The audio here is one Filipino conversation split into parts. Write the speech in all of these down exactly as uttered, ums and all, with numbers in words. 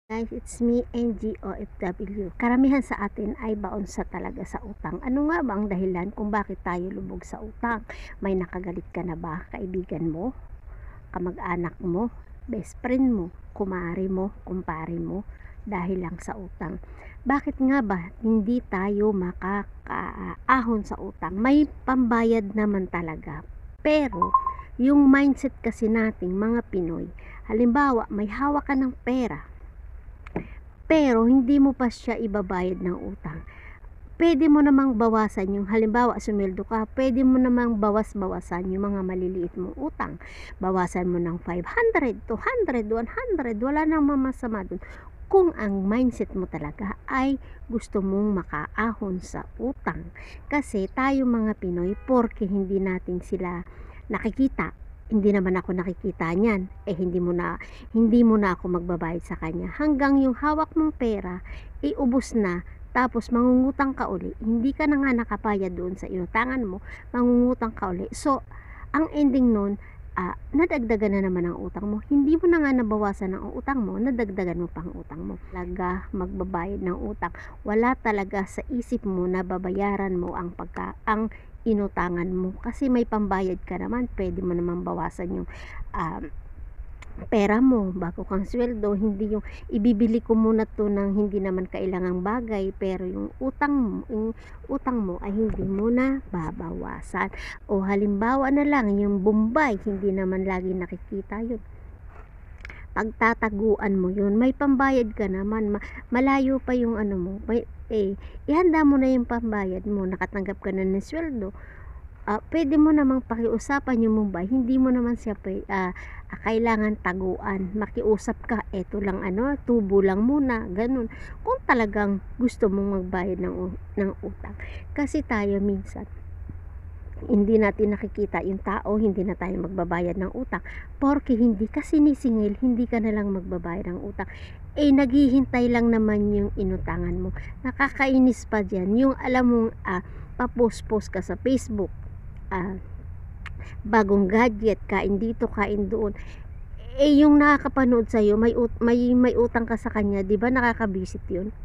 Guys, it's me, N G O F W. Karamihan sa atin ay baon sa talaga sa utang. Ano nga ba ang dahilan kung bakit tayo lubog sa utang? May nakagalit ka na ba? Kaibigan mo? Kamag-anak mo? Best friend mo? Kumari mo? Kumpare mo? Dahil lang sa utang. Bakit nga ba hindi tayo makakaahon sa utang? May pambayad naman talaga. Pero, yung mindset kasi nating mga Pinoy, halimbawa may hawak ka ng pera, pero hindi mo pa siya ibabayad ng utang. Pwede mo namang bawasan yung, halimbawa sumweldo ka, pwede mo namang bawas-bawasan yung mga maliliit mong utang. Bawasan mo ng five hundred, two hundred, one hundred, wala nang mamasama dun. Kung ang mindset mo talaga ay gusto mong makaahon sa utang. Kasi tayo mga Pinoy, porke hindi natin sila nakikita, hindi naman ako nakikita niyan, eh hindi mo na hindi mo na ako magbabayad sa kanya hanggang yung hawak mong pera iubos na, tapos mangungutang ka uli, hindi ka na nga nakabayad doon sa inutangan mo, mangungutang ka uli. So ang ending nun, ah, nadagdagan na naman ang utang mo, hindi mo na nga nabawasan ang utang mo, nadagdagan mo pang utang mo. Talaga magbabayad ng utang, wala talaga sa isip mo na babayaran mo ang pagka ang inutangan mo, kasi may pambayad ka naman, pwede mo naman bawasan yung um, pera mo bago kang sweldo. Hindi yung ibibili ko muna to ng hindi naman kailangang bagay, pero yung utang mo, yung utang mo ay hindi mo na babawasan. O halimbawa na lang yung Bombay, hindi naman lagi nakikita yun, pagtataguan mo yun, may pambayad ka naman, ma- malayo pa yung ano mo, may, eh, ihanda mo na yung pambayad mo, nakatanggap ka na ng sweldo, ah, pwede mo namang pakiusapan yung Mumbai, hindi mo naman siya pwe- ah, ah, kailangan taguan, makiusap ka, eto lang ano, tubo lang muna, ganun, kung talagang gusto mong magbayad ng, u- ng utang. Kasi tayo minsan, hindi natin nakikita yung tao, hindi na tayo magbabayad ng utang, porke hindi ka sinisingil, hindi ka na lang magbabayad ng utang, eh naghihintay lang naman yung inutangan mo. Nakakainis pa dyan yung alam mong ah, papost-post ka sa Facebook, ah, bagong gadget, kain dito, kain doon, eh yung nakakapanood sa'yo, may, ut- may, may utang ka sa kanya, di ba nakakabisit yun?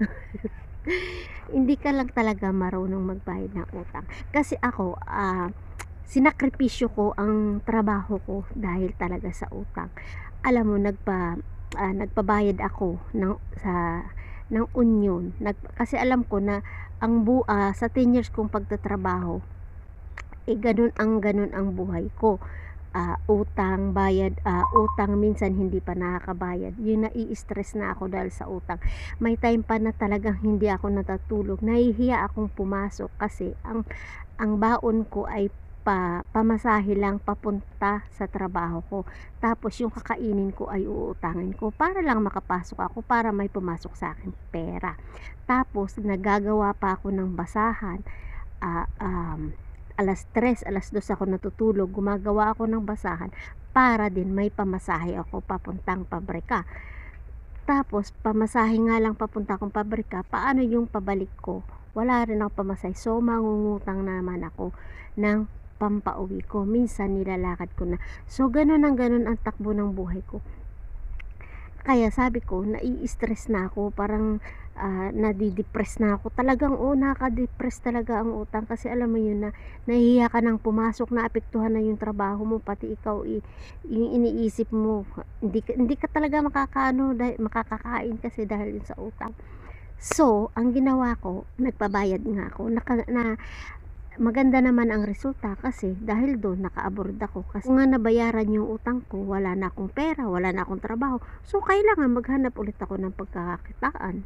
Hindi ka lang talaga marunong magbayad ng utang. Kasi ako, ah, sinakripisyo ko ang trabaho ko dahil talaga sa utang. Alam mo, nagpa ah, nagpabayad ako ng sa ng union. Nag, kasi alam ko na ang bu ah, sa ten years kong pagtatrabaho, eh ganun ang ganun ang buhay ko. Ah, utang, bayad, ah, utang, minsan hindi pa nakakabayad. Yung nai-stress na ako dahil sa utang. May time pa na talagang hindi ako natatulog. Nahihiya akong pumasok kasi ang ang baon ko ay pa pamasahe lang papunta sa trabaho ko. Tapos yung kakainin ko ay uutangin ko para lang makapasok ako, para may pumasok sa akin pera. Tapos nagagawa pa ako ng basahan, ah, um, alas tres, alas dos ako natutulog, gumagawa ako ng basahan para din may pamasahe ako papuntang pabrika. Tapos pamasahe nga lang papunta akong pabrika, paano yung pabalik ko? Wala rin akong pamasahe, so mangungutang naman ako ng pampauwi ko. Minsan nilalakad ko na. So ganun ang ganun ang takbo ng buhay ko. Kaya sabi ko, nai-stress na ako, parang ah, nadi-depress na ako. Talagang oh, nakaka-depress talaga ang utang, kasi alam mo yun na nahihiya ka nang pumasok, naapektuhan na yung trabaho mo, pati ikaw i, yung iniisip mo, hindi ka, hindi ka talaga makakaano, dahil, makakakain kasi dahil yun sa utang. So, ang ginawa ko, nagpabayad nga ako, naka, na maganda naman ang resulta, kasi dahil doon naka-abroad ako, kasi kung nga nabayaran yung utang ko, wala na akong pera, wala na akong trabaho, so kailangan maghanap ulit ako ng pagkakakitaan.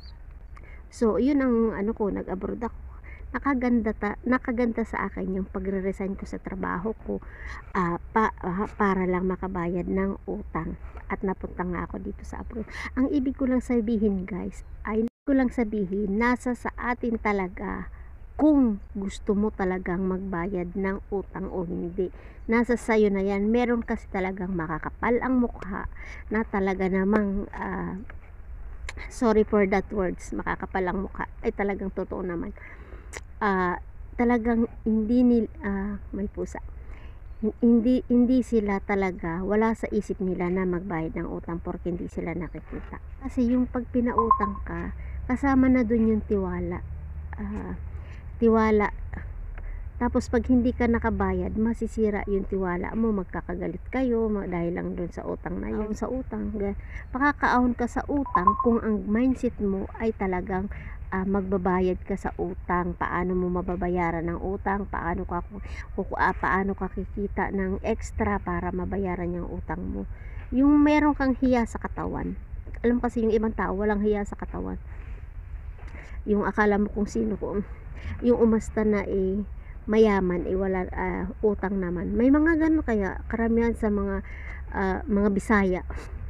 So yun ang ano ko, nag-abroad ako. Nakaganda ta, nakaganda sa akin yung pagre-resign ko sa trabaho ko, ah, pa, ah, para lang makabayad ng utang, at napunta nga ako dito sa abroad. Ang ibig ko lang sabihin guys, ay ko lang sabihin, nasa sa atin talaga kung gusto mo talagang magbayad ng utang o hindi. Nasa sayo na yan. Meron kasi talagang makakapal ang mukha na talaga namang ah, sorry for that words, makakapal ang mukha, ay talagang totoo naman. Ah, talagang hindi nil ah, may pusa. Hin hindi hindi sila talaga, wala sa isip nila na magbayad ng utang porke hindi sila nakikita. Kasi yung 'pag pinautang ka, kasama na dun yung tiwala, ah, tiwala. Tapos 'pag hindi ka nakabayad, masisira yung tiwala mo, magkakagalit kayo ma dahil lang dun sa utang na yun, sa utang ga makakaahon ka sa utang kung ang mindset mo ay talagang, ah, magbabayad ka sa utang. Paano mo mababayaran ang utang, paano ka ku kuku ah, paano ka kikita ng extra para mabayaran yung utang mo. Yung meron kang hiya sa katawan. Alam mo kasi yung ibang tao walang hiya sa katawan. Yung akala mo kung sino kung yung umasta na, eh, mayaman, eh, wala, ah, utang naman. May mga gano'n kaya karamihan sa mga, ah, mga Bisaya.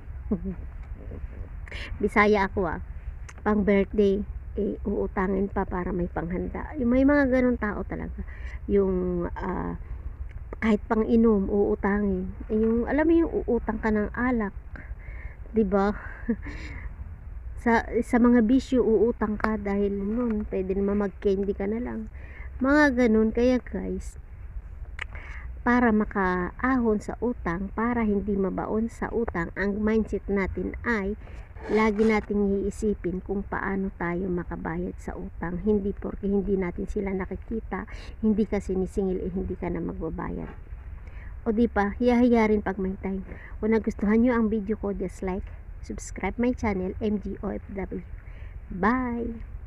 Bisaya ako, ah, pang birthday, eh, uutangin pa para may panghanda. Yung may mga gano'ng tao talaga. Yung, ah, kahit pang-inom uutangin. Eh, yung alam mo yung uutang ka ng alak, 'di ba? Sa sa mga bisyo uutang ka dahil nun puwede naman mag-candy ka na lang. Mga gano'n. Kaya guys, para makaahon sa utang, para hindi mabaon sa utang, ang mindset natin ay lagi nating iisipin kung paano tayo makabayad sa utang. Hindi porke hindi natin sila nakikita, hindi ka sinisingil, eh, hindi ka na magbabayad. O 'di ba, hiya-hiya rin 'pag may time. Kung nagustuhan niyo ang video ko, just like, subscribe my channel, M G O F W. Bye.